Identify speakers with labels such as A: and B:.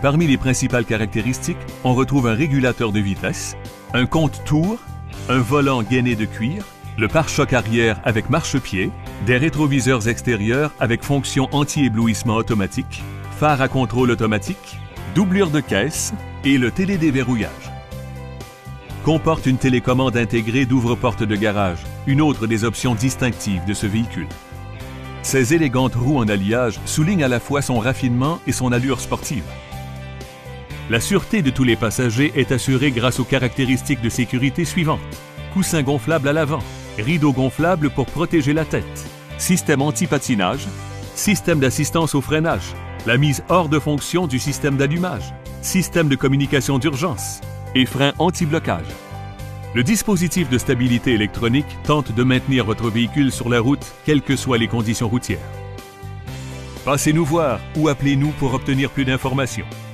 A: Parmi les principales caractéristiques, on retrouve un régulateur de vitesse, un compte-tours, un volant gainé de cuir, le pare-choc arrière avec marchepied, des rétroviseurs extérieurs avec fonction anti-éblouissement automatique, phare à contrôle automatique, doublure de caisse et le télédéverrouillage. Comporte une télécommande intégrée d'ouvre-porte de garage, une autre des options distinctives de ce véhicule. Ces élégantes roues en alliage soulignent à la fois son raffinement et son allure sportive. La sûreté de tous les passagers est assurée grâce aux caractéristiques de sécurité suivantes. Coussin gonflable à l'avant, rideau gonflable pour protéger la tête, système anti-patinage, système d'assistance au freinage, la mise hors de fonction du système d'allumage, système de communication d'urgence et frein anti-blocage. Le dispositif de stabilité électronique tente de maintenir votre véhicule sur la route, quelles que soient les conditions routières. Passez nous voir ou appelez-nous pour obtenir plus d'informations.